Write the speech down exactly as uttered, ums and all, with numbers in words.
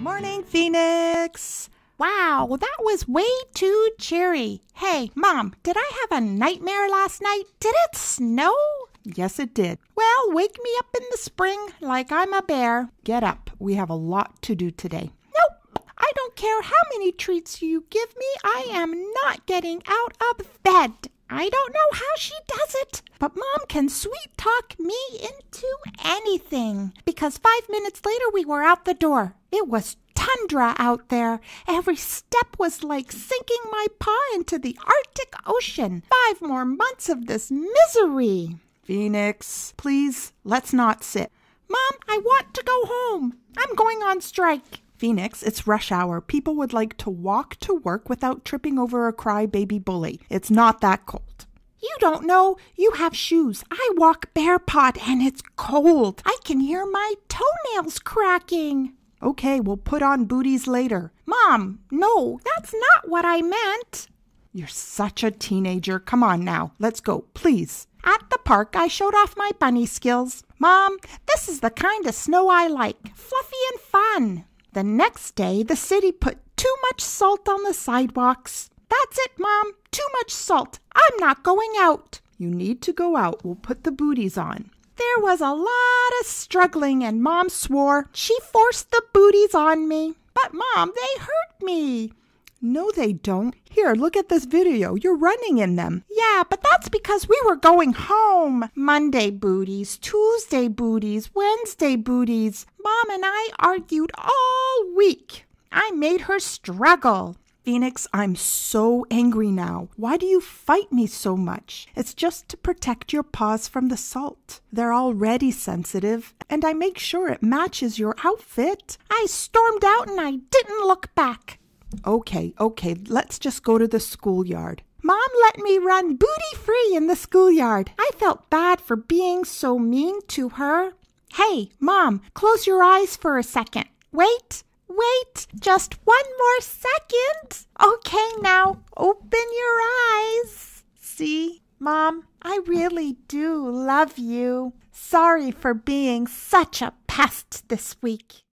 Morning, Phoenix. Wow, that was way too cheery. Hey, Mom, did I have a nightmare last night? Did it snow? Yes, it did. Well, wake me up in the spring like I'm a bear. Get up. We have a lot to do today. Nope. I don't care how many treats you give me. I am not getting out of bed. I don't know how she does it, but Mom can sweet talk me into anything. Because five minutes later, we were out the door. It was tundra out there. Every step was like sinking my paw into the Arctic Ocean. Five more months of this misery. Phoenix, please, let's not sit. Mom, I want to go home. I'm going on strike. Phoenix, it's rush hour. People would like to walk to work without tripping over a crybaby bully. It's not that cold. You don't know. You have shoes. I walk barefoot and it's cold. I can hear my toenails cracking. Okay, we'll put on booties later. Mom, no, that's not what I meant. You're such a teenager. Come on now, let's go, please. At the park, I showed off my bunny skills. Mom, this is the kind of snow I like. Fluffy and fun. The next day, the city put too much salt on the sidewalks. That's it, Mom. Too much salt. I'm not going out. You need to go out. We'll put the booties on. There was a lot of struggling, and Mom swore she forced the booties on me. But, Mom, they hurt me. No, they don't. Here, look at this video. You're running in them. Yeah, but that's because we were going home. Monday booties, Tuesday booties, Wednesday booties. Mom and I argued all week. I made her struggle. Phoenix, I'm so angry now. Why do you fight me so much? It's just to protect your paws from the salt. They're already sensitive, and I make sure it matches your outfit. I stormed out and I didn't look back. Okay, okay, let's just go to the schoolyard. Mom let me run booty-free in the schoolyard. I felt bad for being so mean to her. Hey, Mom, close your eyes for a second. Wait, wait, just one more second. Okay, now, open your eyes. See, Mom, I really do love you. Sorry for being such a pest this week.